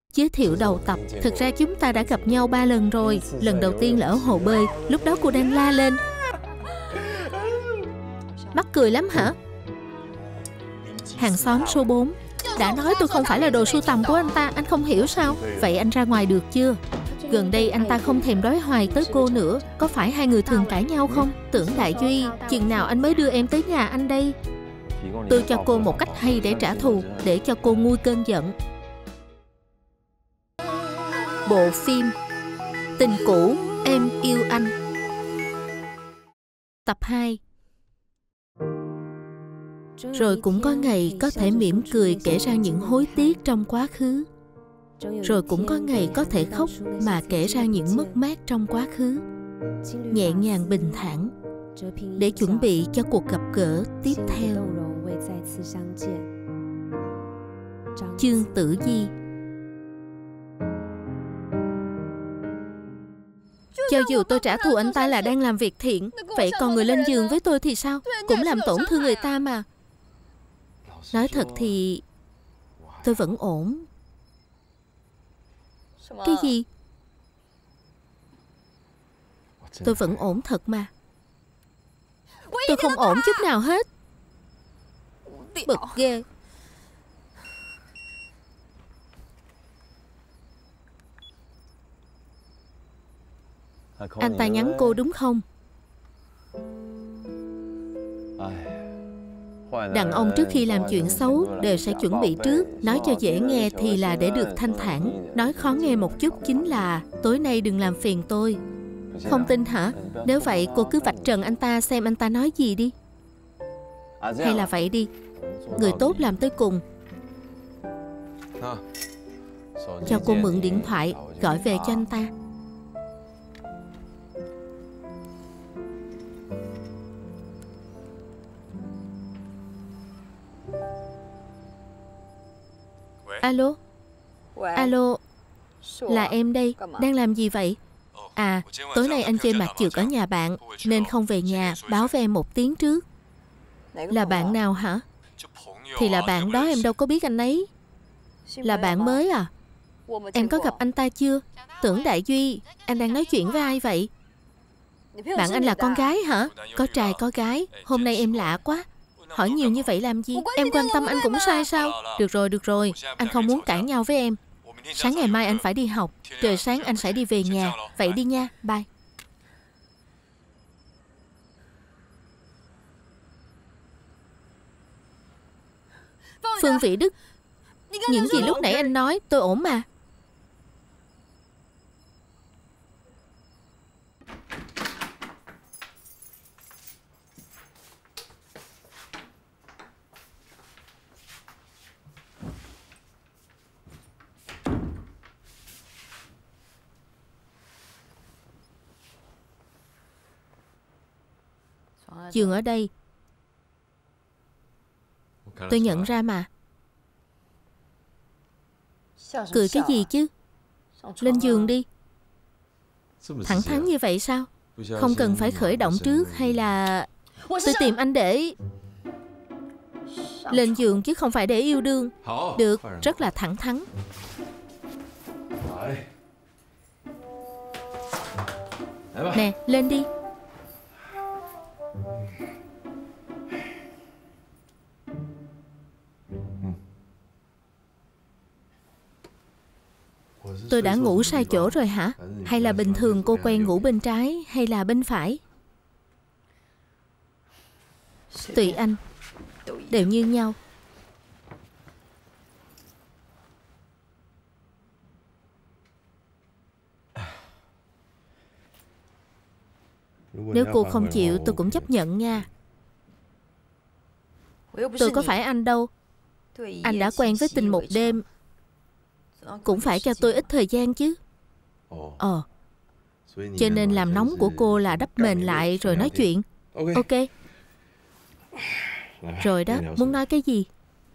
Giới thiệu đầu tập. Thực ra chúng ta đã gặp nhau 3 lần rồi. Lần đầu tiên là ở hồ bơi. Lúc đó cô đang la lên. Mắc cười lắm hả? Hàng xóm số 4. Đã nói tôi không phải là đồ sưu tầm của anh ta. Anh không hiểu sao? Vậy anh ra ngoài được chưa? Gần đây anh ta không thèm đói hoài tới cô nữa. Có phải hai người thường cãi nhau không? Tưởng Đại Duy, chừng nào anh mới đưa em tới nhà anh đây? Tôi cho cô một cách hay để trả thù, để cho cô nguôi cơn giận. Bộ phim Tình cũ em yêu anh. Tập 2. Rồi cũng có ngày có thể mỉm cười kể ra những hối tiếc trong quá khứ. Rồi cũng có ngày có thể khóc mà kể ra những mất mát trong quá khứ. Nhẹ nhàng bình thản để chuẩn bị cho cuộc gặp gỡ tiếp theo. Chương Tử Di. Cho dù tôi trả thù anh ta là đang làm việc thiện, vậy còn người lên giường với tôi thì sao? Cũng làm tổn thương người ta mà. Nói thật thì tôi vẫn ổn. Cái gì? Tôi vẫn ổn thật mà. Tôi không ổn chút nào hết. Bực ghê. Anh ta nhắn cô đúng không? Đàn ông trước khi làm chuyện xấu đều sẽ chuẩn bị trước. Nói cho dễ nghe thì là để được thanh thản. Nói khó nghe một chút chính là tối nay đừng làm phiền tôi. Không tin hả? Nếu vậy cô cứ vạch trần anh ta xem anh ta nói gì đi. Hay là vậy đi, người tốt làm tới cùng. Cho cô mượn điện thoại gọi về cho anh ta. Alo. Alo. Là em đây. Đang làm gì vậy? À, tối nay anh chơi mặt trượt ở nhà bạn nên không về nhà. Báo với em một tiếng trước. Là bạn nào hả? Thì là bạn đó, em đâu có biết anh ấy. Là bạn mới à? Em có gặp anh ta chưa? Tưởng Đại Duy, anh đang nói chuyện với ai vậy? Bạn anh là con gái hả? Có trai có gái. Hôm nay em lạ quá. Hỏi nhiều như vậy làm gì? Em quan tâm anh cũng sai sao? Được rồi, anh không muốn cãi nhau với em. Sáng ngày mai anh phải đi học. Trời sáng anh sẽ đi về nhà. Vậy đi nha, bye. Phương Vĩ Đức, những gì lúc nãy anh nói tôi ổn mà. Giường ở đây. Tôi nhận ra mà. Cười cái gì chứ? Lên giường đi. Thẳng thắn như vậy sao? Không cần phải khởi động trước hay là... Tôi tìm anh để... Lên giường chứ không phải để yêu đương. Được, rất là thẳng thắn. Nè, lên đi. Tôi đã ngủ sai chỗ rồi hả? Hay là bình thường cô quen ngủ bên trái hay là bên phải? Tùy anh. Đều như nhau. Nếu cô không chịu tôi cũng chấp nhận nha. Tôi có phải anh đâu. Anh đã quen với tình một đêm, cũng phải cho tôi ít thời gian chứ. Cho nên làm nóng của cô là đắp mền lại rồi nói chuyện. Ok. Rồi đó, muốn nói cái gì?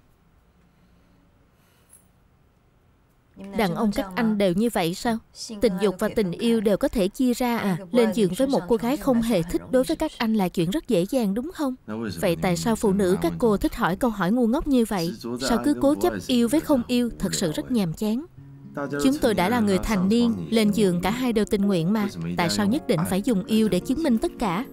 Đàn ông các anh đều như vậy sao? Tình dục và tình yêu đều có thể chia ra à? Lên giường với một cô gái không hề thích đối với các anh là chuyện rất dễ dàng đúng không? Vậy tại sao phụ nữ các cô thích hỏi câu hỏi ngu ngốc như vậy? Sao cứ cố chấp yêu với không yêu? Thật sự rất nhàm chán. Chúng tôi đã là người thành niên, lên giường cả hai đều tình nguyện mà. Tại sao nhất định phải dùng yêu để chứng minh tất cả?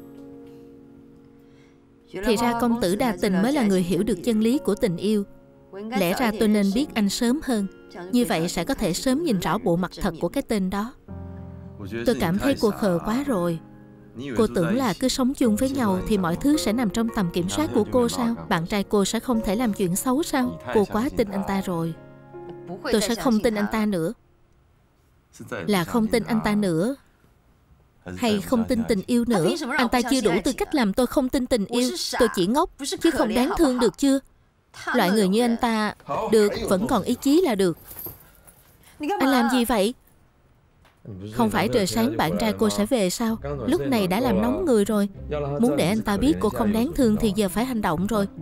Thì ra công tử đa tình mới là người hiểu được chân lý của tình yêu. Lẽ ra tôi nên biết anh sớm hơn. Như vậy sẽ có thể sớm nhìn rõ bộ mặt thật của cái tên đó. Tôi cảm thấy cô khờ quá rồi. Cô tưởng là cứ sống chung với nhau thì mọi thứ sẽ nằm trong tầm kiểm soát của cô sao? Bạn trai cô sẽ không thể làm chuyện xấu sao? Cô quá tin anh ta rồi. Tôi sẽ không tin anh ta nữa. Là không tin anh ta nữa, hay không tin tình yêu nữa? Anh ta chưa đủ tư cách làm tôi không tin tình yêu. Tôi chỉ ngốc, chứ không đáng thương được chưa? Loại người như anh ta, được, vẫn còn ý chí là được. Anh làm gì vậy? Không phải trời sáng bạn trai cô sẽ về sao? Lúc này đã làm nóng người rồi. Muốn để anh ta biết cô không đáng thương thì giờ phải hành động rồi.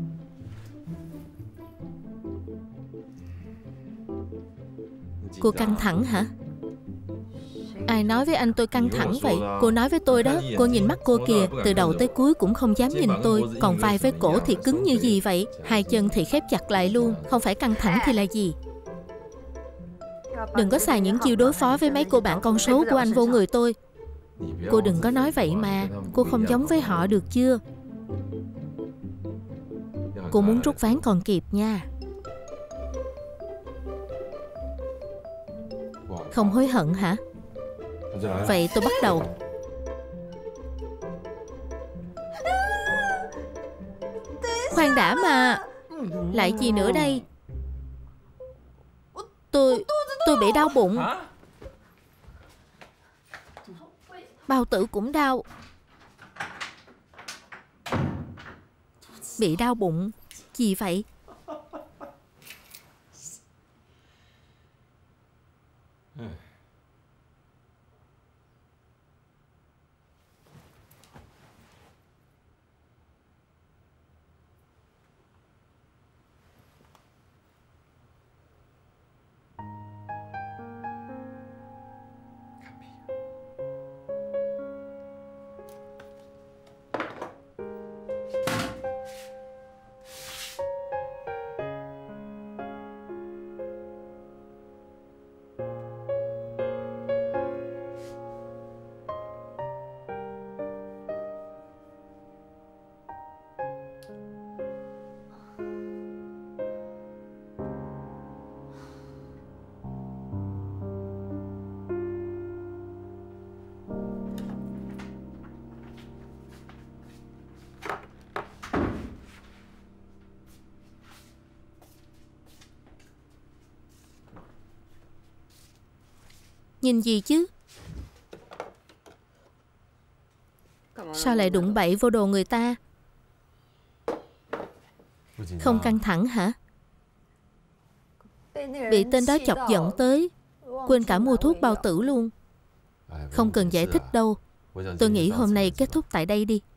Cô căng thẳng hả? Ai nói với anh tôi căng thẳng vậy? Cô nói với tôi đó. Cô nhìn mắt cô kìa, từ đầu tới cuối cũng không dám nhìn tôi. Còn vai với cổ thì cứng như gì vậy? Hai chân thì khép chặt lại luôn. Không phải căng thẳng thì là gì? Đừng có xài những chiêu đối phó với mấy cô bạn con số của anh vô người tôi. Cô đừng có nói vậy mà. Cô không giống với họ được chưa? Cô muốn rút ván còn kịp nha. Không hối hận hả? Vậy tôi bắt đầu. Khoan đã mà. Lại gì nữa đây? Tôi bị đau bụng. Bao tử cũng đau. Bị đau bụng. Gì vậy? Nhìn gì chứ? Sao lại đụng bậy vô đồ người ta? Không căng thẳng hả? Bị tên đó chọc giận tới, quên cả mua thuốc bao tử luôn. Không cần giải thích đâu. Tôi nghĩ hôm nay kết thúc tại đây đi.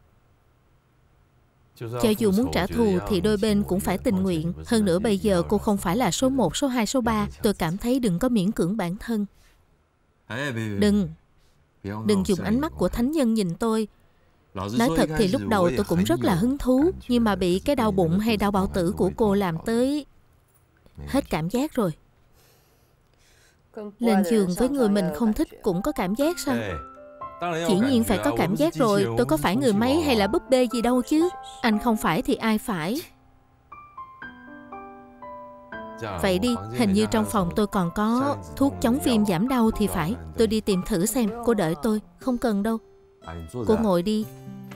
Cho dù muốn trả thù thì đôi bên cũng phải tình nguyện. Hơn nữa bây giờ cô không phải là số 1, số 2, số 3. Tôi cảm thấy đừng có miễn cưỡng bản thân. Đừng dùng ánh mắt của thánh nhân nhìn tôi. Nói thật thì lúc đầu tôi cũng rất là hứng thú. Nhưng mà bị cái đau bụng hay đau bao tử của cô làm tới hết cảm giác rồi. Lên giường với người mình không thích cũng có cảm giác sao? Dĩ nhiên phải có cảm giác rồi. Tôi có phải người máy hay là búp bê gì đâu chứ. Anh không phải thì ai phải? Vậy đi, hình như trong phòng tôi còn có thuốc chống viêm giảm đau thì phải. Tôi đi tìm thử xem. Cô đợi tôi. Không cần đâu. Cô ngồi đi.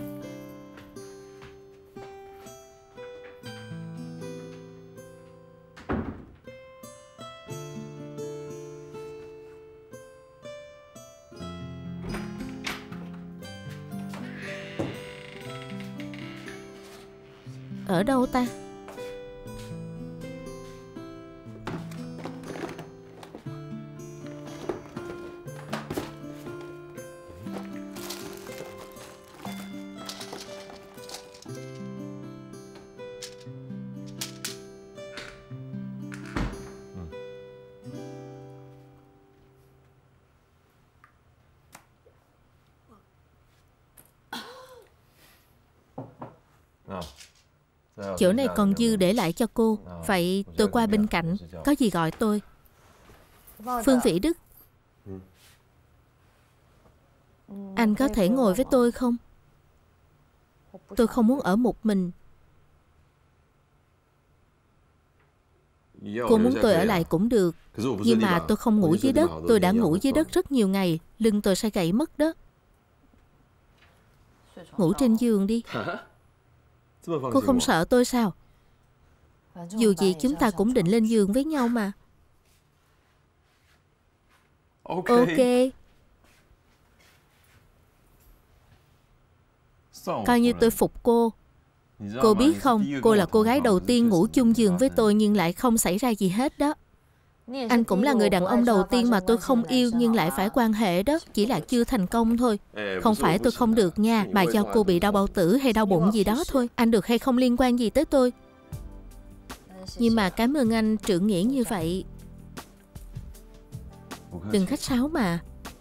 Ở đâu ta? Chỗ này còn dư để lại cho cô. Vậy tôi qua bên cạnh. Có gì gọi tôi. Phương Vĩ Đức, anh có thể ngồi với tôi không? Tôi không muốn ở một mình. Cô muốn tôi ở lại cũng được, nhưng mà tôi không ngủ dưới đất. Tôi đã ngủ dưới đất rất nhiều ngày, lưng tôi sẽ gãy mất đó. Ngủ trên giường đi. Cô không sợ tôi sao? Dù gì chúng ta cũng định lên giường với nhau mà. Ok. Coi như tôi phục cô. Cô biết không, cô là cô gái đầu tiên ngủ chung giường với tôi nhưng lại không xảy ra gì hết đó. Anh cũng là người đàn ông đầu tiên mà tôi không yêu nhưng lại phải quan hệ đó. Chỉ là chưa thành công thôi. Không phải tôi không được nha, mà do cô bị đau bao tử hay đau bụng gì đó thôi. Anh được hay không liên quan gì tới tôi. Nhưng mà cảm ơn anh trượng nghĩa như vậy. Đừng khách sáo mà.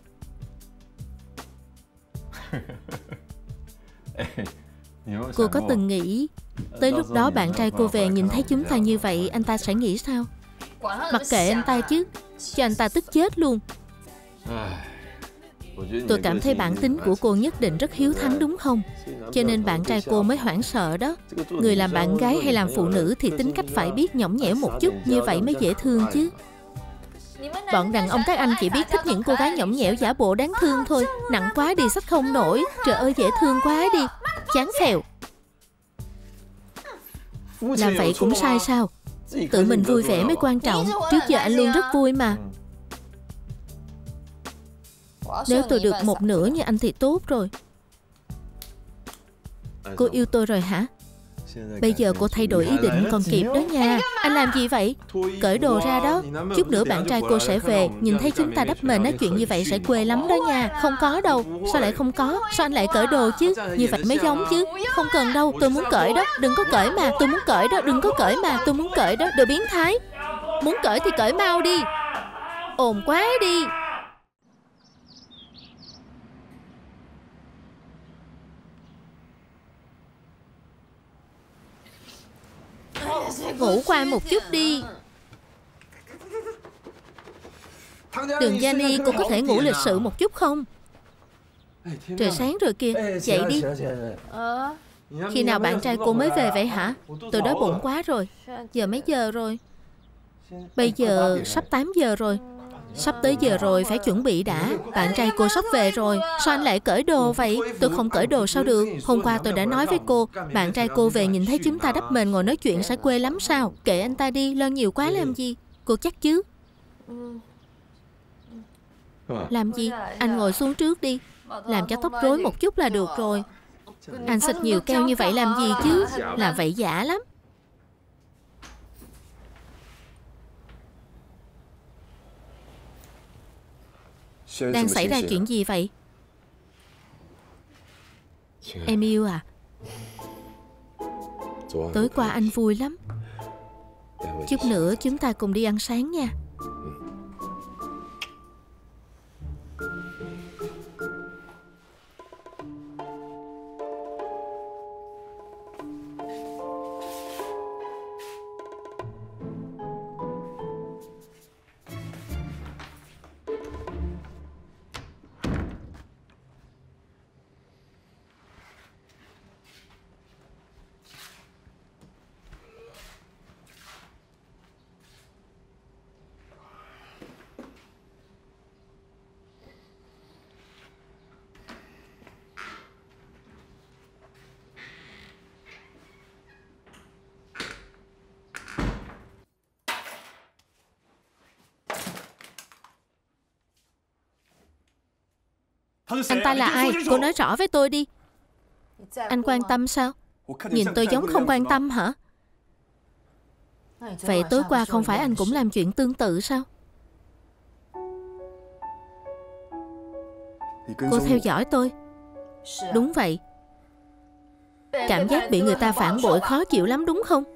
Cô có từng nghĩ tới lúc đó bạn trai cô về nhìn thấy chúng ta như vậy, anh ta sẽ nghĩ sao? Mặc kệ anh ta chứ, cho anh ta tức chết luôn. Tôi cảm thấy bản tính của cô nhất định rất hiếu thắng đúng không? Cho nên bạn trai cô mới hoảng sợ đó. Người làm bạn gái hay làm phụ nữ thì tính cách phải biết nhõng nhẽo một chút, như vậy mới dễ thương chứ. Bọn đàn ông các anh chỉ biết thích những cô gái nhõng nhẽo giả bộ đáng thương thôi. Nặng quá đi xách không nổi. Trời ơi dễ thương quá đi. Chán phèo. Làm vậy cũng sai sao? Tự mình vui vẻ mới quan trọng. Trước giờ anh luôn rất vui mà. Nếu tôi được một nửa như anh thì tốt rồi. Cô yêu tôi rồi hả? Bây giờ cô thay đổi ý định còn kịp đó nha. Anh làm gì vậy? Cởi đồ ra đó. Chút nữa bạn trai cô sẽ về, nhìn thấy chúng ta đắp mền nói chuyện như vậy sẽ quê lắm đó nha. Không có đâu. Sao lại không có? Sao anh lại cởi đồ chứ? Như vậy mới giống chứ. Không cần đâu, tôi muốn cởi đó. Đừng có cởi mà. Tôi muốn cởi đó. Đừng có cởi mà. Tôi muốn cởi đó. Đồ biến thái. Muốn cởi thì cởi mau đi. Ồn quá đi. Ngủ qua một chút đi. Đường Gianni, cô có thể ngủ lịch sự một chút không? Trời sáng rồi kìa, dậy đi. Khi nào bạn trai cô mới về vậy hả? Tôi đói bụng quá rồi. Giờ mấy giờ rồi? Bây giờ sắp 8 giờ rồi. Sắp tới giờ rồi, phải chuẩn bị đã. Bạn trai cô sắp về rồi. Sao anh lại cởi đồ vậy? Tôi không cởi đồ sao được? Hôm qua tôi đã nói với cô, bạn trai cô về nhìn thấy chúng ta đắp mền ngồi nói chuyện sẽ quê lắm sao? Kệ anh ta đi, lo nhiều quá làm gì? Cô chắc chứ? Làm gì? Anh ngồi xuống trước đi. Làm cho tóc rối một chút là được rồi. Anh xịt nhiều keo như vậy làm gì chứ? Làm vậy giả lắm. Đang xảy ra chuyện gì vậy? Em yêu à? Tối qua anh vui lắm. Chút nữa chúng ta cùng đi ăn sáng nha. Anh ta là ai? Cô nói rõ với tôi đi. Anh quan tâm sao? Nhìn tôi giống không quan tâm hả? Vậy tối qua không phải anh cũng làm chuyện tương tự sao? Cô theo dõi tôi. Đúng vậy. Cảm giác bị người ta phản bội khó chịu lắm đúng không?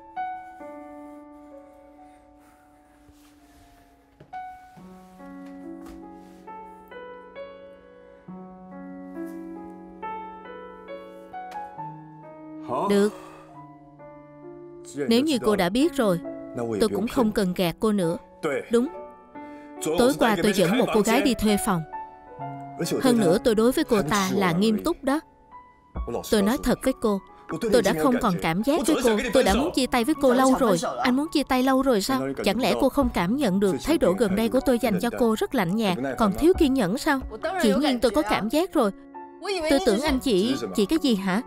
Được. Nếu như cô đã biết rồi, tôi cũng không cần gạt cô nữa. Đúng. Tối qua tôi dẫn một cô gái đi thuê phòng. Hơn nữa tôi đối với cô ta là nghiêm túc đó. Tôi nói thật với cô, tôi đã không còn cảm giác với cô. Tôi đã muốn chia tay với cô lâu rồi. Anh muốn chia tay lâu rồi sao? Chẳng lẽ cô không cảm nhận được thái độ gần đây của tôi dành cho cô rất lạnh nhạt, còn thiếu kiên nhẫn sao? Dĩ nhiên tôi có cảm giác rồi. Tôi tưởng anh chỉ cái gì hả?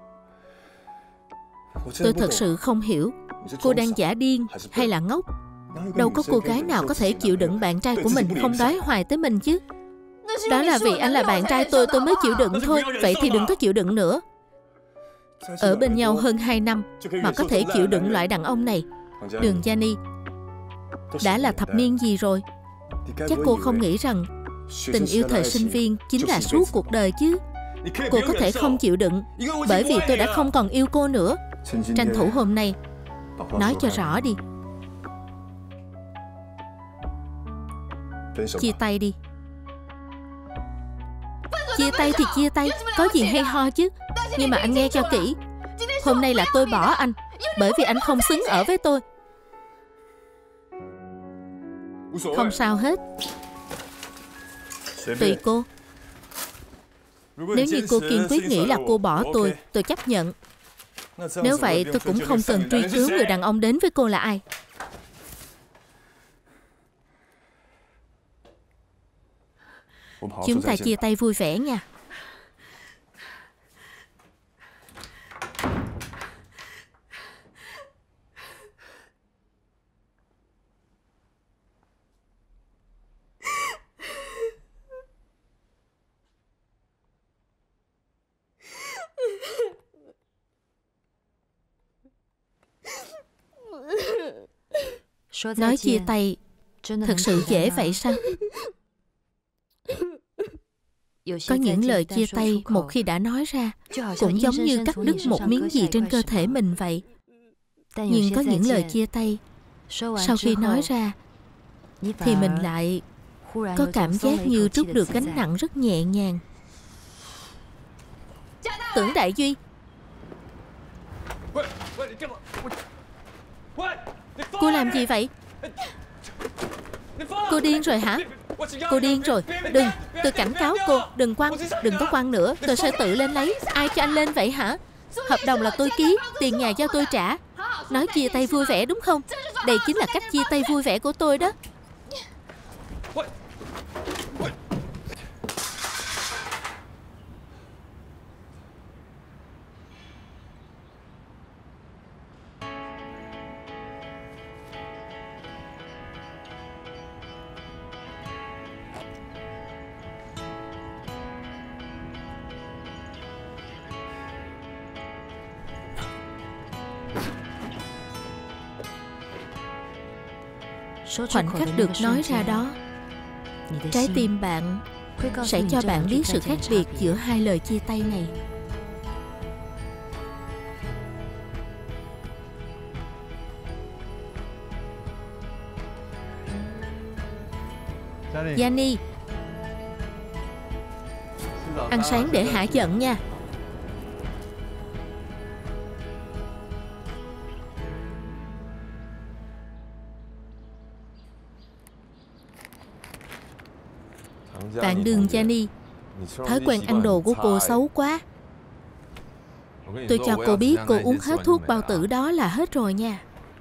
Tôi thật sự không hiểu, cô đang giả điên hay là ngốc? Đâu có cô gái nào có thể chịu đựng bạn trai của mình không đói hoài tới mình chứ. Đó là vì anh là bạn trai tôi mới chịu đựng thôi. Vậy thì đừng có chịu đựng nữa. Ở bên nhau hơn 2 năm mà có thể chịu đựng loại đàn ông này. Đường Gianni, đã là thập niên gì rồi? Chắc cô không nghĩ rằng tình yêu thời sinh viên chính là suốt cuộc đời chứ. Cô có thể không chịu đựng bởi vì tôi đã không còn yêu cô nữa. Tranh thủ hôm nay nói cho rõ đi. Chia tay đi. Chia tay thì chia tay, có gì hay ho chứ. Nhưng mà anh nghe cho kỹ, hôm nay là tôi bỏ anh, bởi vì anh không xứng ở với tôi. Không sao hết, tùy cô. Nếu như cô kiên quyết nghĩ là cô bỏ tôi chấp nhận. Nếu vậy tôi cũng không cần truy cứu người đàn ông đến với cô là ai. Chúng ta chia tay vui vẻ nha. Nói chia tay thật sự dễ vậy sao? Có những lời chia tay một khi đã nói ra cũng giống như cắt đứt một miếng gì trên cơ thể mình vậy. Nhưng có những lời chia tay sau khi nói ra thì mình lại có cảm giác như trút được gánh nặng rất nhẹ nhàng. Tưởng Đại Duy, cô làm gì vậy? Cô điên rồi hả? Cô điên rồi. Đừng, tôi cảnh cáo cô, đừng quăng. Đừng có quăng nữa, tôi sẽ tự lên lấy. Ai cho anh lên vậy hả? Hợp đồng là tôi ký, tiền nhà do tôi trả. Nói chia tay vui vẻ đúng không? Đây chính là cách chia tay vui vẻ của tôi đó. Khoảnh khắc được nói ra đó, trái tim bạn sẽ cho bạn biết sự khác biệt giữa hai lời chia tay này. Gianni, ăn sáng để hả giận nha. Bạn Đường Gianni, thói quen ăn đồ của cô xấu quá. Tôi cho cô biết cô uống hết thuốc bao tử đó là hết rồi nha.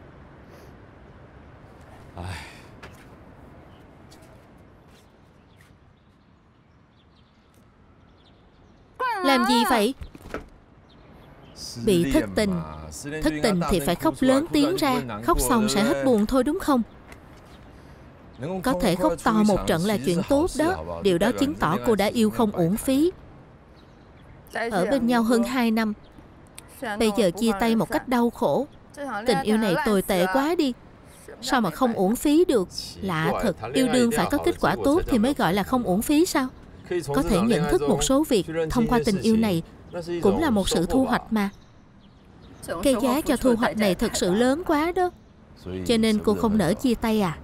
Làm gì vậy? Bị thất tình. Thất tình thì phải khóc lớn tiếng ra. Khóc xong sẽ hết buồn thôi đúng không? Có thể khóc to một trận là chuyện tốt đó. Điều đó chứng tỏ cô đã yêu không uổng phí. Ở bên nhau hơn 2 năm, bây giờ chia tay một cách đau khổ. Tình yêu này tồi tệ quá đi. Sao mà không uổng phí được? Lạ thật, yêu đương phải có kết quả tốt thì mới gọi là không uổng phí sao? Có thể nhận thức một số việc thông qua tình yêu này cũng là một sự thu hoạch mà. Cái giá cho thu hoạch này thật sự lớn quá đó. Cho nên cô không nỡ chia tay à?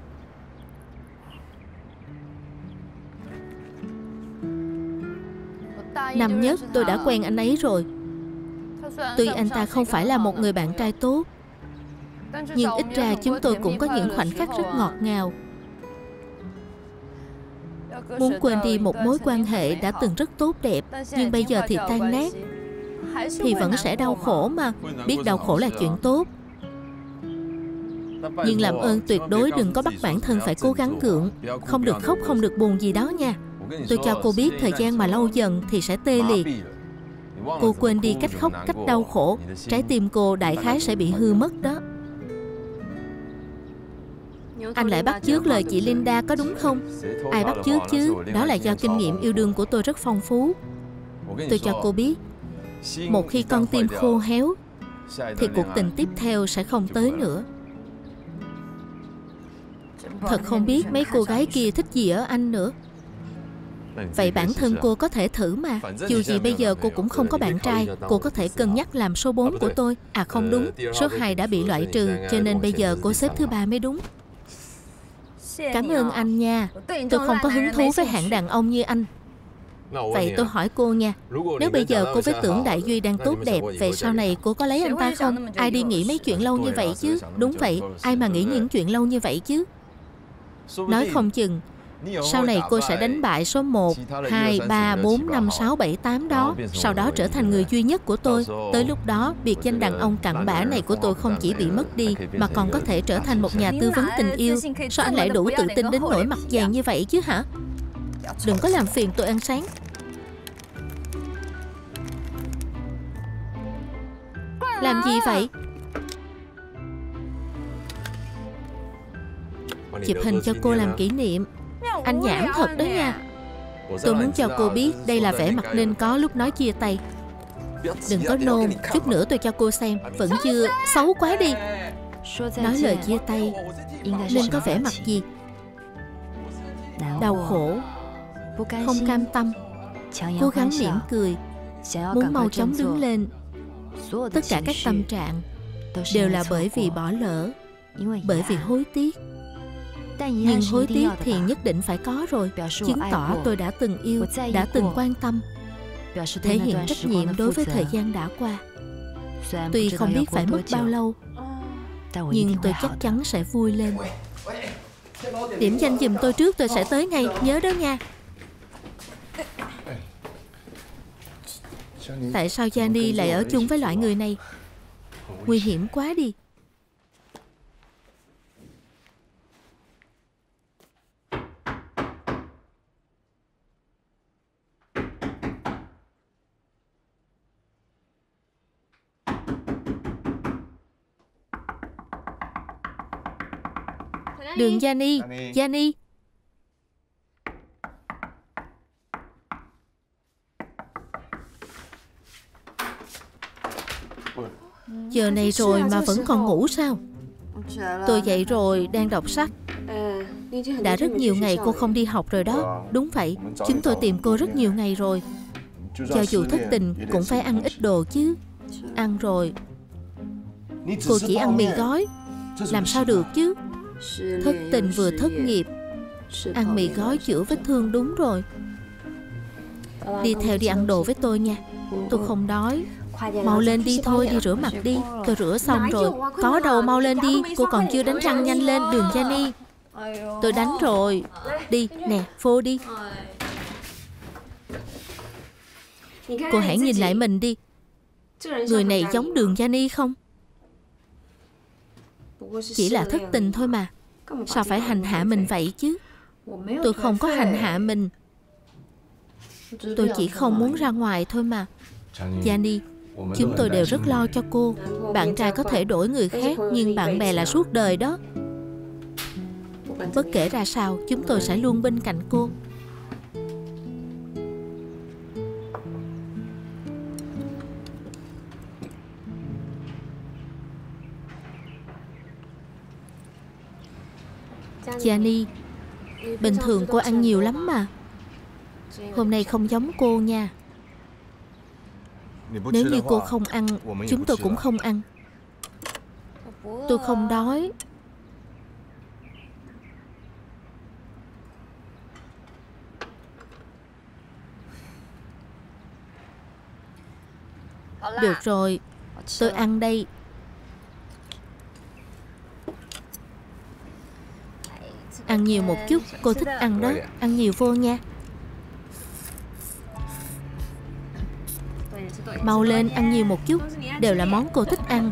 Năm nhất tôi đã quen anh ấy rồi. Tuy anh ta không phải là một người bạn trai tốt, nhưng ít ra chúng tôi cũng có những khoảnh khắc rất ngọt ngào. Muốn quên đi một mối quan hệ đã từng rất tốt đẹp, nhưng bây giờ thì tan nát, thì vẫn sẽ đau khổ mà. Biết đau khổ là chuyện tốt, nhưng làm ơn tuyệt đối đừng có bắt bản thân phải cố gắng gượng. Không được khóc, không được buồn gì đó nha. Tôi cho cô biết thời gian mà lâu dần thì sẽ tê liệt. Cô quên đi cách khóc, cách đau khổ, trái tim cô đại khái sẽ bị hư mất đó. Anh lại bắt chước lời chị Linda có đúng không? Ai bắt chước chứ? Đó là do kinh nghiệm yêu đương của tôi rất phong phú. Tôi cho cô biết, một khi con tim khô héo thì cuộc tình tiếp theo sẽ không tới nữa. Thật không biết mấy cô gái kia thích gì ở anh nữa. Vậy bản thân cô có thể thử mà. Dù gì bây giờ cô cũng không có bạn trai. Cô có thể cân nhắc làm số 4 của tôi. À không đúng, số 2 đã bị loại trừ, cho nên bây giờ cô xếp thứ 3 mới đúng. Cảm ơn anh nha. Tôi không có hứng thú với hạng đàn ông như anh. Vậy tôi hỏi cô nha, nếu bây giờ cô với Tưởng Đại Duy đang tốt đẹp, vậy sau này cô có lấy anh ta không? Ai đi nghĩ mấy chuyện lâu như vậy chứ? Đúng vậy, ai mà nghĩ những chuyện lâu như vậy chứ? Nói không chừng sau này cô sẽ đánh bại số 1, 2, 3, 4, 5, 6, 7, 8 đó, sau đó trở thành người duy nhất của tôi. Tới lúc đó, biệt danh đàn ông cặn bã này của tôi không chỉ bị mất đi, mà còn có thể trở thành một nhà tư vấn tình yêu. Sao anh lại đủ tự tin đến nỗi mặt vàng như vậy chứ hả? Đừng có làm phiền tôi ăn sáng. Làm gì vậy? Chụp hình cho cô làm kỷ niệm. Anh nhảm thật đó nha. Tôi muốn cho cô biết đây là vẻ mặt nên có lúc nói chia tay. Đừng có nôn. Chút nữa tôi cho cô xem. Vẫn chưa. Xấu quá đi. Nói lời chia tay nên có vẻ mặt gì? Đau khổ, không cam tâm, cố gắng mỉm cười, muốn mau chóng đứng lên. Tất cả các tâm trạng đều là bởi vì bỏ lỡ, bởi vì hối tiếc. Nhưng hối tiếc thì nhất định phải có rồi. Chứng tỏ tôi đã từng yêu, đã từng quan tâm, thể hiện trách nhiệm đối với thời gian đã qua. Tuy không biết phải mất bao lâu, nhưng tôi chắc chắn sẽ vui lên. Điểm danh giùm tôi trước, tôi sẽ tới ngay. Nhớ đó nha. Tại sao Gianni lại ở chung với loại người này? Nguy hiểm quá đi. Đường Gianni, Gianni. Giờ này rồi mà vẫn còn ngủ sao? Tôi dậy rồi, đang đọc sách. Đã rất nhiều ngày cô không đi học rồi đó. Đúng vậy, chúng tôi tìm cô rất nhiều ngày rồi. Cho dù thất tình cũng phải ăn ít đồ chứ. Ăn rồi. Cô chỉ ăn mì gói, làm sao được chứ? Thất tình vừa thất nghiệp, ăn mì gói chữa vết thương đúng rồi. Đi theo đi ăn đồ với tôi nha. Tôi không đói. Mau lên đi thôi, đi rửa mặt đi. Tôi rửa xong rồi. Có đâu, mau lên đi. Cô còn chưa đánh răng, nhanh lên. Đường Gianni. Tôi đánh rồi. Đi, nè, vô đi. Cô hãy nhìn lại mình đi. Người này giống Đường Gianni không? Chỉ là thất tình thôi mà. Sao phải hành hạ mình vậy chứ? Tôi không có hành hạ mình. Tôi chỉ không muốn ra ngoài thôi mà. Gianni, chúng tôi đều rất lo cho cô. Bạn trai có thể đổi người khác, nhưng bạn bè là suốt đời đó. Bất kể ra sao, chúng tôi sẽ luôn bên cạnh cô. Gianni, bình thường cô ăn nhiều lắm mà. Hôm nay không giống cô nha. Nếu như cô không ăn, chúng tôi cũng không ăn. Tôi không đói. Được rồi, tôi ăn đây. Ăn nhiều một chút, cô thích ăn đó. Ăn nhiều vô nha. Mau lên, ăn nhiều một chút. Đều là món cô thích ăn.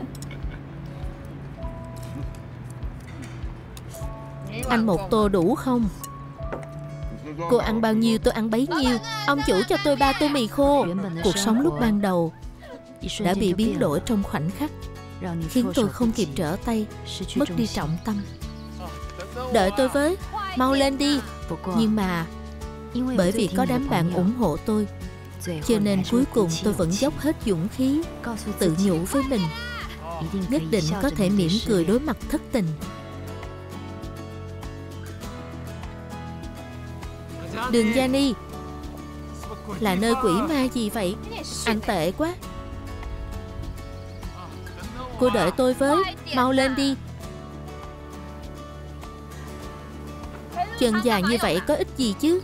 Ăn một tô đủ không? Cô ăn bao nhiêu tôi ăn bấy nhiêu. Ông chủ cho tôi 3 tô mì khô. Cuộc sống lúc ban đầu đã bị biến đổi trong khoảnh khắc, khiến tôi không kịp trở tay, mất đi trọng tâm. Đợi tôi với, mau lên đi. Nhưng mà bởi vì có đám bạn ủng hộ tôi, cho nên cuối cùng tôi vẫn dốc hết dũng khí, tự nhủ với mình nhất định có thể mỉm cười đối mặt thất tình. Đường Gianni, là nơi quỷ ma gì vậy? Anh tệ quá. Cô đợi tôi với, mau lên đi. Chân dài như vậy có ích gì chứ?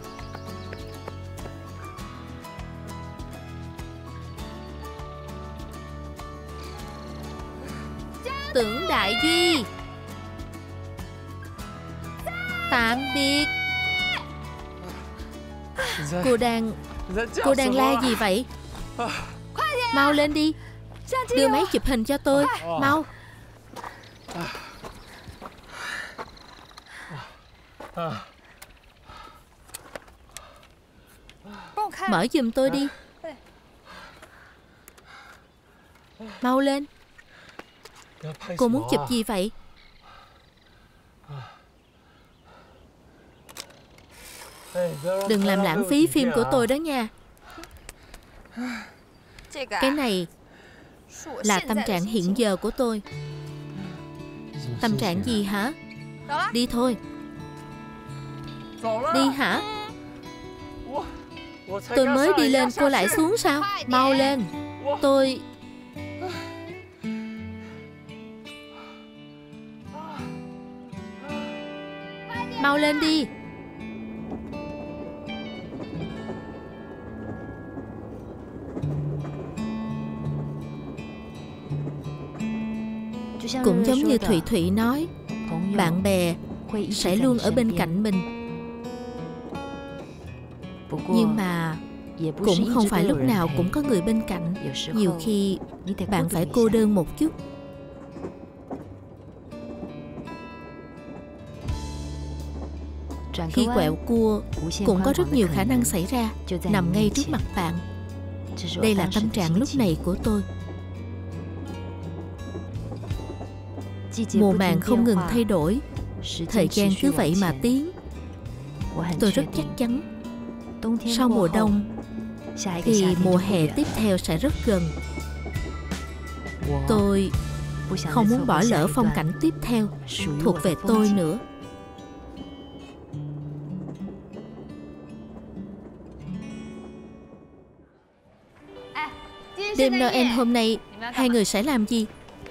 Tưởng Đại Duy, tạm biệt. Cô đang la gì vậy? Mau lên đi. Đưa máy chụp hình cho tôi, mau. Mở giùm tôi đi. Mau lên. Cô muốn chụp gì vậy? Đừng làm lãng phí phim của tôi đó nha. Cái này là tâm trạng hiện giờ của tôi. Tâm trạng gì hả? Đi thôi. Đi hả? Tôi mới đi lên cô lại xuống sao? Mau lên. Tôi... Mau lên đi. Cũng giống như Thụy Thụy nói, bạn bè sẽ luôn ở bên cạnh mình. Nhưng mà cũng không phải lúc nào cũng có người bên cạnh. Nhiều khi bạn phải cô đơn một chút. Khi quẹo cua cũng có rất nhiều khả năng xảy ra, nằm ngay trước mặt bạn. Đây là tâm trạng lúc này của tôi. Mùa màng không ngừng thay đổi, thời gian cứ vậy mà tiến. Tôi rất chắc chắn sau mùa đông thì mùa hè tiếp theo sẽ rất gần. Tôi không muốn bỏ lỡ phong cảnh tiếp theo thuộc về tôi nữa. Đêm Noel hôm nay hai người sẽ làm gì?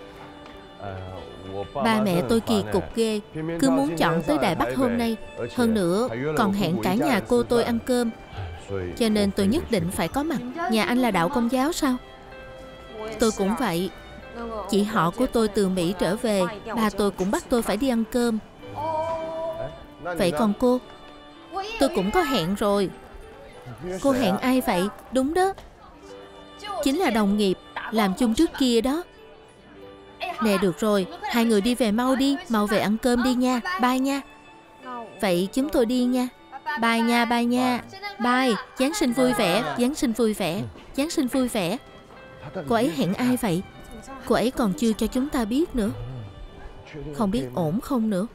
Ba mẹ tôi kỳ cục ghê, cứ muốn chọn tới Đài Bắc hôm nay. Hơn nữa còn hẹn cả nhà cô tôi ăn cơm. Cho nên tôi nhất định phải có mặt. Nhà anh là đạo Công giáo sao? Tôi cũng vậy. Chị họ của tôi từ Mỹ trở về, ba tôi cũng bắt tôi phải đi ăn cơm. Vậy còn cô? Tôi cũng có hẹn rồi. Cô hẹn ai vậy? Đúng đó, chính là đồng nghiệp làm chung trước kia đó. Nè được rồi, hai người đi về mau đi. Mau về ăn cơm đi nha. Bye nha. Vậy chúng tôi đi nha. Bye nha, bye nha. Bye, Giáng sinh vui vẻ. Giáng sinh vui vẻ. Giáng sinh vui vẻ. Cô ấy hẹn ai vậy? Cô ấy còn chưa cho chúng ta biết nữa. Không biết ổn không nữa.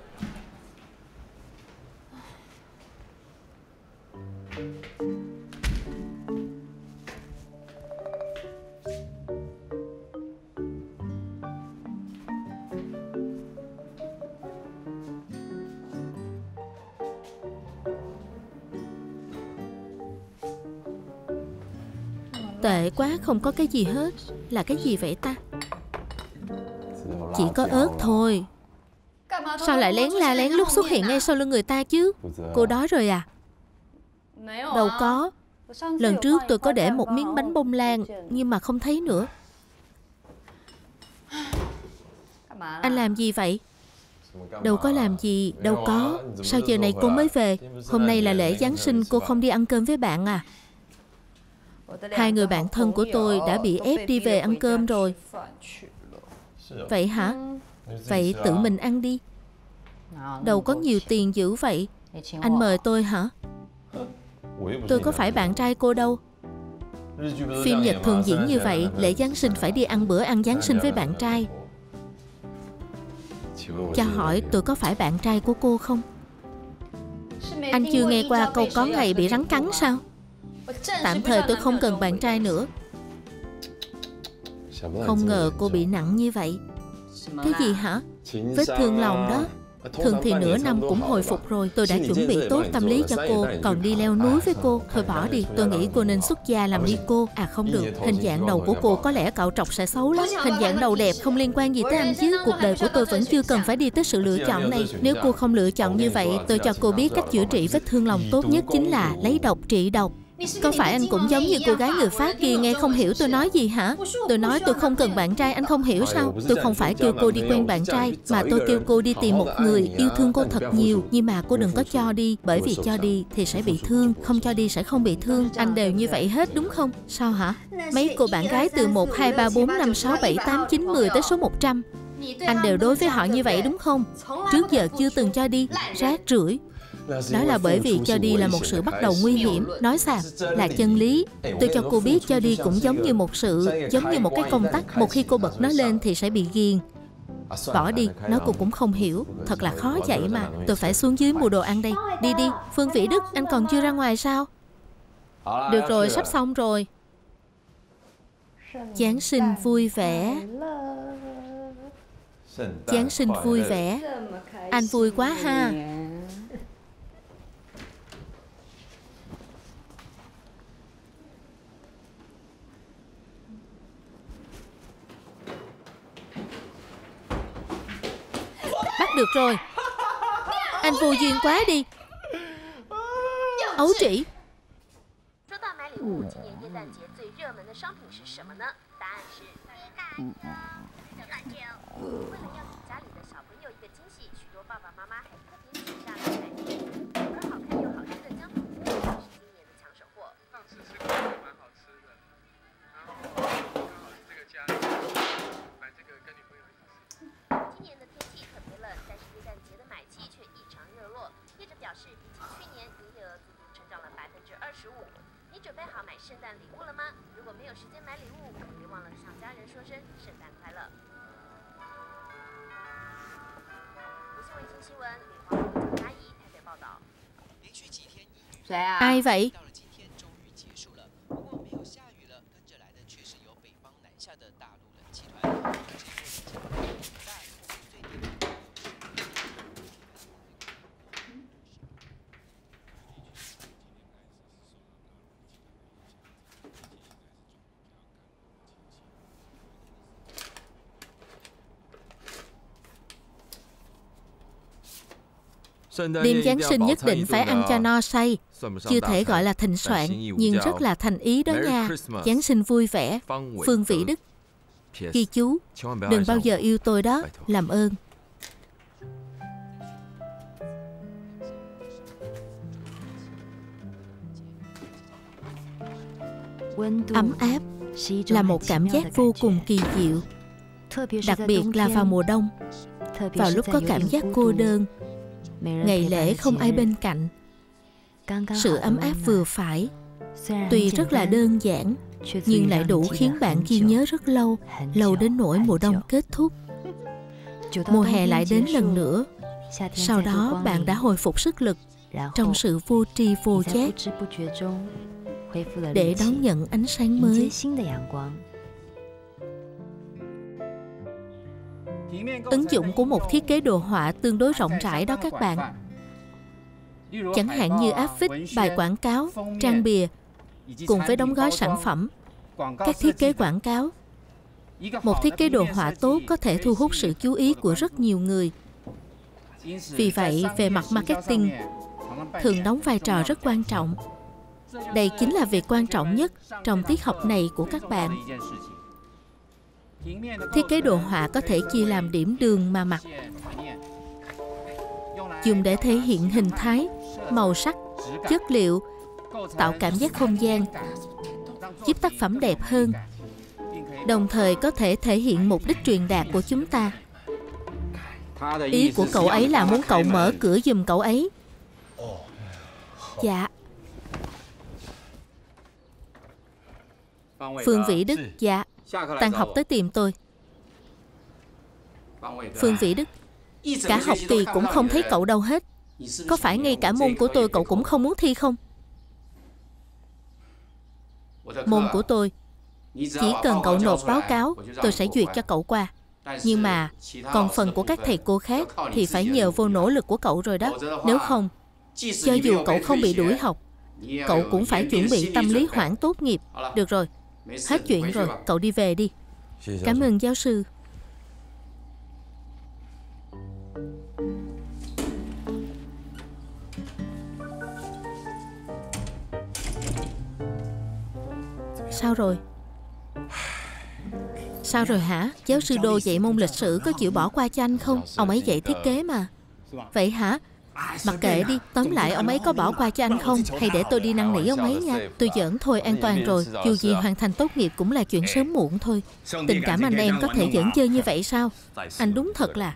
Tệ quá, không có cái gì hết. Là cái gì vậy ta? Chỉ có ớt thôi. Sao lại lén la lén lút xuất hiện ngay sau lưng người ta chứ? Cô đói rồi à? Đâu có. Lần trước tôi có để một miếng bánh bông lan, nhưng mà không thấy nữa. Anh làm gì vậy? Đâu có làm gì, đâu có. Sao giờ này cô mới về? Hôm nay là lễ Giáng sinh, cô không đi ăn cơm với bạn à? Hai người bạn thân của tôi đã bị ép đi về ăn cơm rồi. Vậy hả? Vậy tự mình ăn đi. Đâu có nhiều tiền dữ vậy. Anh mời tôi hả? Tôi có phải bạn trai cô đâu. Phim Nhật thường diễn như vậy, lễ Giáng sinh phải đi ăn bữa ăn Giáng sinh với bạn trai. Cho hỏi tôi có phải bạn trai của cô không? Anh chưa nghe qua câu có ngày bị rắn cắn sao? Tạm thời tôi không cần bạn trai nữa. Không ngờ cô bị nặng như vậy. Cái gì hả? Vết thương lòng đó. Thường thì nửa năm cũng hồi phục rồi. Tôi đã chuẩn bị tốt tâm lý cho cô. Còn đi leo núi với cô. Thôi bỏ đi. Tôi nghĩ cô nên xuất gia làm ni cô. À không được. Hình dạng đầu của cô có lẽ cạo trọc sẽ xấu lắm. Hình dạng đầu đẹp không liên quan gì tới anh chứ. Cuộc đời của tôi vẫn chưa cần phải đi tới sự lựa chọn này. Nếu cô không lựa chọn như vậy, tôi cho cô biết cách chữa trị vết thương lòng tốt nhất chính là lấy độc trị độc. Có phải anh cũng giống như cô gái người Pháp kia nghe không hiểu tôi nói gì hả? Tôi nói tôi không cần bạn trai, anh không hiểu sao? Tôi không phải kêu cô đi quen bạn trai, mà tôi kêu cô đi tìm một người yêu thương cô thật nhiều. Nhưng mà cô đừng có cho đi, bởi vì cho đi thì sẽ bị thương, không cho đi sẽ không bị thương. Anh đều như vậy hết đúng không? Sao hả? Mấy cô bạn gái từ 1, 2, 3, 4, 5, 6, 7, 8, 9, 10 tới số 100. Anh đều đối với họ như vậy đúng không? Trước giờ chưa từng cho đi, rác rưởi. Đó là bởi vì cho đi là một sự bắt đầu nguy hiểm. Nói sao là chân lý. Tôi cho cô biết cho đi cũng giống như một cái công tắc. Một khi cô bật nó lên thì sẽ bị ghiền. Bỏ đi, nó cô cũng không hiểu. Thật là khó dạy mà. Tôi phải xuống dưới mua đồ ăn đây. Đi đi, Phương Vĩ Đức, anh còn chưa ra ngoài sao? Được rồi, sắp xong rồi. Giáng sinh vui vẻ. Giáng sinh vui vẻ. Anh vui quá ha. Bắt được rồi. Anh vô duyên quá đi. Ấu trĩ. Ai vậy? Đêm Giáng sinh nhất định phải ăn cho no say. Chưa thể gọi là thịnh soạn, nhưng rất là thành ý đó nha. Giáng sinh vui vẻ. Phương Vĩ Đức. Ghi chú, đừng bao giờ yêu tôi đó, làm ơn. Ấm áp là một cảm giác vô cùng kỳ diệu. Đặc biệt là vào mùa đông. Vào lúc có cảm giác cô đơn, ngày lễ không ai bên cạnh, sự ấm áp vừa phải. Tuy rất là đơn giản, nhưng lại đủ khiến bạn ghi nhớ rất lâu, lâu đến nỗi mùa đông kết thúc. Mùa hè lại đến lần nữa. Sau đó bạn đã hồi phục sức lực trong sự vô tri vô giác để đón nhận ánh sáng mới. Ứng dụng của một thiết kế đồ họa tương đối rộng rãi đó các bạn. Chẳng hạn như áp phích, bài quảng cáo, trang bìa, cùng với đóng gói sản phẩm, các thiết kế quảng cáo. Một thiết kế đồ họa tốt có thể thu hút sự chú ý của rất nhiều người. Vì vậy, về mặt marketing, thường đóng vai trò rất quan trọng. Đây chính là việc quan trọng nhất trong tiết học này của các bạn. Thiết kế đồ họa có thể chia làm điểm đường mà mặt, dùng để thể hiện hình thái, màu sắc, chất liệu, tạo cảm giác không gian, giúp tác phẩm đẹp hơn, đồng thời có thể thể hiện mục đích truyền đạt của chúng ta. Ý của cậu ấy là muốn cậu mở cửa giùm cậu ấy. Dạ. Phương Vĩ Đức. Dạ. Tan học tới tìm tôi. Phương Vĩ Đức. Cả học kỳ cũng không thấy cậu đâu hết. Có phải ngay cả môn của tôi cậu cũng không muốn thi không? Môn của tôi, chỉ cần cậu nộp báo cáo, tôi sẽ duyệt cho cậu qua. Nhưng mà còn phần của các thầy cô khác thì phải nhờ vô nỗ lực của cậu rồi đó. Nếu không, cho dù cậu không bị đuổi học, cậu cũng phải chuẩn bị tâm lý hoãn tốt nghiệp. Được rồi, hết chuyện rồi, cậu đi về đi. Cảm ơn giáo sư. Sao rồi? Sao rồi hả? Giáo sư Đô dạy môn lịch sử có chịu bỏ qua cho anh không? Ông ấy dạy thiết kế mà. Vậy hả? Mặc kệ đi. Tóm lại ông ấy có bỏ qua cho anh không? Hay để tôi đi năn nỉ ông ấy nha. Tôi giỡn thôi, an toàn rồi. Dù gì hoàn thành tốt nghiệp cũng là chuyện sớm muộn thôi. Tình cảm anh em có thể giỡn chơi như vậy sao? Anh đúng thật là.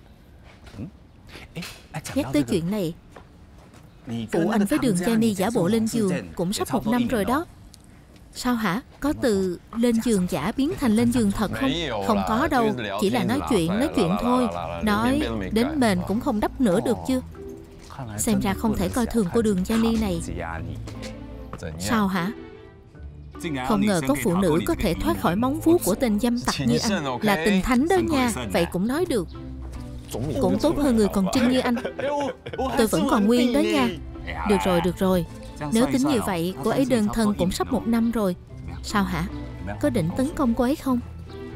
Nhắc tới chuyện này, vụ anh với Đường Giani giả bộ lên giường cũng sắp 1 năm rồi đó. Sao hả? Có từ lên giường giả biến thành lên giường thật không? Không có đâu. Chỉ là nói chuyện thôi. Nói đến mền cũng không đắp nữa được chưa? Xem ra không thể coi thường cô Đường Giani này. Sao hả? Không ngờ có phụ nữ có thể thoát khỏi móng vuốt của tên dâm tặc như anh. Là tình thánh đó nha. Vậy cũng nói được. Cũng tốt hơn người còn trinh như anh. Tôi vẫn còn nguyên đó nha. Được rồi. Nếu tính như vậy, cô ấy đơn thân cũng sắp 1 năm rồi. Sao hả? Có định tấn công cô ấy không?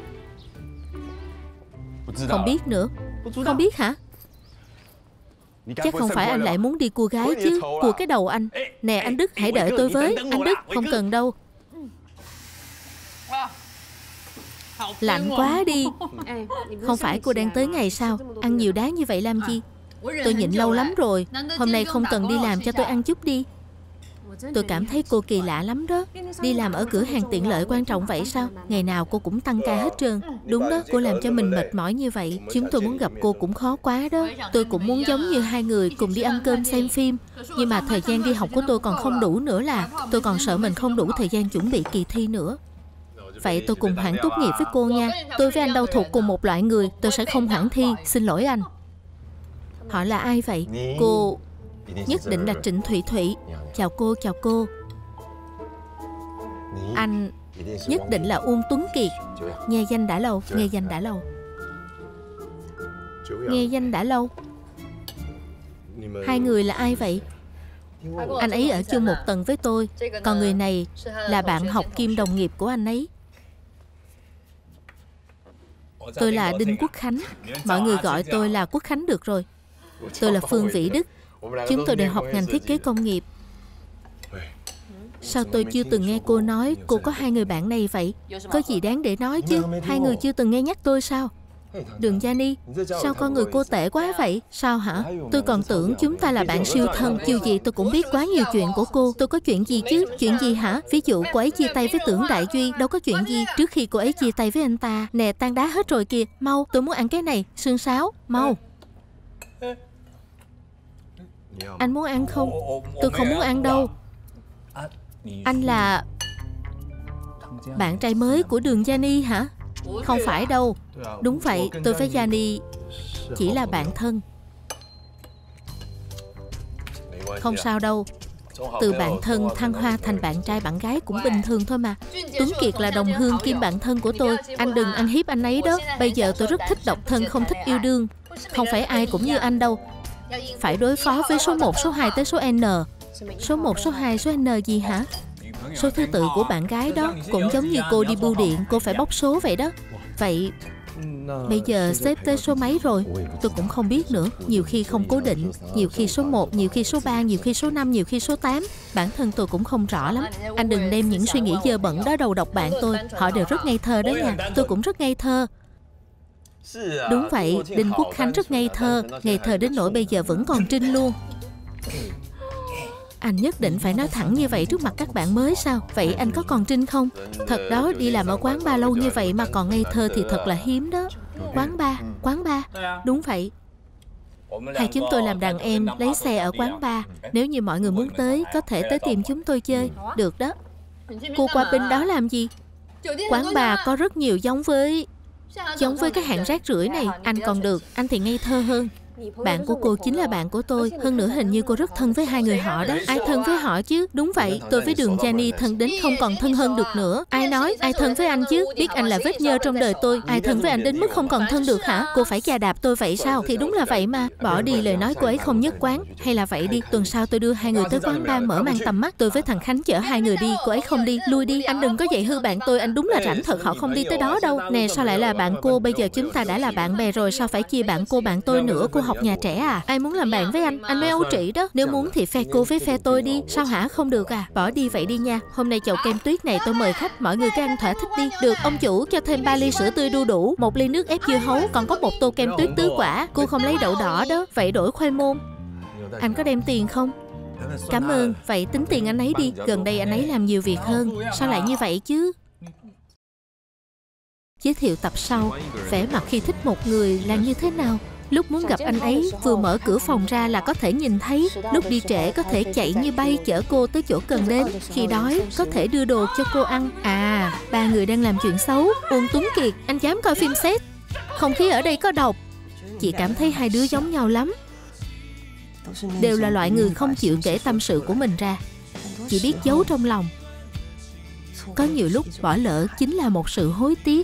Không biết nữa. Không biết hả? Chắc không phải anh lại muốn đi cua gái chứ? Cua cái đầu anh. Nè anh Đức, hãy đợi tôi với. Anh Đức, không cần đâu. Lạnh quá đi. Không phải cô đang tới ngày sao? Ăn nhiều đá như vậy làm gì? Tôi nhịn lâu lắm rồi. Hôm nay không cần đi làm cho tôi ăn chút đi. Tôi cảm thấy cô kỳ lạ lắm đó. Đi làm ở cửa hàng tiện lợi quan trọng vậy sao? Ngày nào cô cũng tăng ca hết trơn. Đúng đó, cô làm cho mình mệt mỏi như vậy. Chúng tôi muốn gặp cô cũng khó quá đó. Tôi cũng muốn giống như hai người cùng đi ăn cơm xem phim. Nhưng mà thời gian đi học của tôi còn không đủ nữa là. Tôi còn sợ mình không đủ thời gian chuẩn bị kỳ thi nữa. Vậy tôi cùng hoãn tốt nghiệp với cô nha. Tôi với anh đâu thuộc cùng một loại người. Tôi sẽ không hoãn thi. Xin lỗi anh. Họ là ai vậy? Cô... Nhất định là Trịnh Thụy Thụy. Chào cô, chào cô. Anh nhất định là Uông Tuấn Kiệt. Nghe danh đã lâu. Nghe danh đã lâu. Hai người là ai vậy? Anh ấy ở chung một tầng với tôi. Còn người này là bạn học kiêm đồng nghiệp của anh ấy. Tôi là Đinh Quốc Khánh. Mọi người gọi tôi là Quốc Khánh được rồi. Tôi là Phương Vĩ Đức. Chúng tôi đều học ngành thiết kế công nghiệp. Sao tôi chưa từng nghe cô nói cô có hai người bạn này vậy? Có gì đáng để nói chứ? Hai người chưa từng nghe nhắc tôi sao? Đường Giani, sao con người cô tệ quá vậy? Sao hả? Tôi còn tưởng chúng ta là bạn siêu thân. Dù gì tôi cũng biết quá nhiều chuyện của cô. Tôi có chuyện gì chứ? Chuyện gì hả? Ví dụ cô ấy chia tay với Tưởng Đại Duy. Đâu có chuyện gì. Trước khi cô ấy chia tay với anh ta. Nè, tan đá hết rồi kìa. Mau, tôi muốn ăn cái này. Xương sáo. Mau. Anh muốn ăn không? Tôi không muốn ăn đâu. Anh là bạn trai mới của Đường Giani hả? Không phải đâu. Đúng vậy, tôi với Giani chỉ là bạn thân. Không sao đâu. Từ bạn thân thăng hoa thành bạn trai bạn gái cũng bình thường thôi mà. Tuấn Kiệt là đồng hương kim bạn thân của tôi. Anh đừng ăn hiếp anh ấy đó. Bây giờ tôi rất thích độc thân, không thích yêu đương. Không phải ai cũng như anh đâu. Phải đối phó với số 1, số 2 tới số N. Số 1, số 2, số N gì hả? Số thứ tự của bạn gái đó. Cũng giống như cô đi bưu điện, cô phải bóc số vậy đó. Vậy bây giờ xếp tới số mấy rồi? Tôi cũng không biết nữa. Nhiều khi không cố định. Nhiều khi số 1, nhiều khi số 3, nhiều khi số 5, nhiều khi số 8. Bản thân tôi cũng không rõ lắm. Anh đừng đem những suy nghĩ dơ bẩn đó đầu độc bạn tôi. Họ đều rất ngây thơ đó nha. Tôi cũng rất ngây thơ. Đúng vậy, Đinh Quốc Khánh rất ngây thơ đến nỗi bây giờ vẫn còn trinh luôn. Anh nhất định phải nói thẳng như vậy trước mặt các bạn mới sao? Vậy anh có còn trinh không? Thật đó, đi làm ở quán bar lâu như vậy mà còn ngây thơ thì thật là hiếm đó. Quán bar. Đúng vậy. Hai chúng tôi làm đàn em, lấy xe ở quán bar. Nếu như mọi người muốn tới, có thể tới tìm chúng tôi chơi. Được đó. Cô qua bên đó làm gì? Quán bar có rất nhiều giống với cái hạng rác rưởi này. Anh còn được, anh thì ngây thơ hơn. Bạn của cô chính là bạn của tôi. Hơn nữa hình như cô rất thân với hai người họ đó. Ai thân với họ chứ? Đúng vậy, tôi với Đường Gianni thân đến không còn thân hơn được nữa. Ai nói? Ai thân với anh chứ? Biết anh là vết nhơ trong đời tôi. Ai thân với anh đến mức không còn thân được hả? Cô phải chà đạp tôi vậy sao? Thì đúng là vậy mà. Bỏ đi lời nói cô ấy không nhất quán. Hay là vậy đi, tuần sau tôi đưa hai người tới quán bar mở mang tầm mắt. Tôi với thằng Khánh chở hai người đi. Cô ấy không đi, lui đi. Anh đừng có dạy hư bạn tôi. Anh đúng là rảnh thật, họ không đi tới đó đâu. Nè, sao lại là bạn cô? Bây giờ chúng ta đã là bạn bè rồi, sao phải chia bạn cô bạn tôi nữa? Cô học nhà trẻ à? Ai muốn làm bạn với anh mới ấu trĩ đó. Nếu muốn thì phe cô với phe tôi đi. Sao hả? Không được à? Bỏ đi vậy đi nha. Hôm nay chầu kem tuyết này tôi mời khách, mọi người cứ ăn thỏa thích đi. Được, ông chủ cho thêm 3 ly sữa tươi đu đủ, 1 ly nước ép dưa hấu, còn có 1 tô kem tuyết tứ quả. Cô không lấy đậu đỏ đó. Vậy đổi khoai môn. Anh có đem tiền không? Cảm ơn. Vậy tính tiền anh ấy đi. Gần đây anh ấy làm nhiều việc hơn. Sao lại như vậy chứ? Giới thiệu tập sau. Vẻ mặt khi thích một người là như thế nào? Lúc muốn gặp anh ấy, vừa mở cửa phòng ra là có thể nhìn thấy. Lúc đi trễ có thể chạy như bay chở cô tới chỗ cần đến. Khi đói có thể đưa đồ cho cô ăn. À, 3 người đang làm chuyện xấu. Uông Tuấn Kiệt, anh dám coi phim xét? Không khí ở đây có độc. Chị cảm thấy hai đứa giống nhau lắm. Đều là loại người không chịu kể tâm sự của mình ra, chỉ biết giấu trong lòng. Có nhiều lúc bỏ lỡ chính là một sự hối tiếc.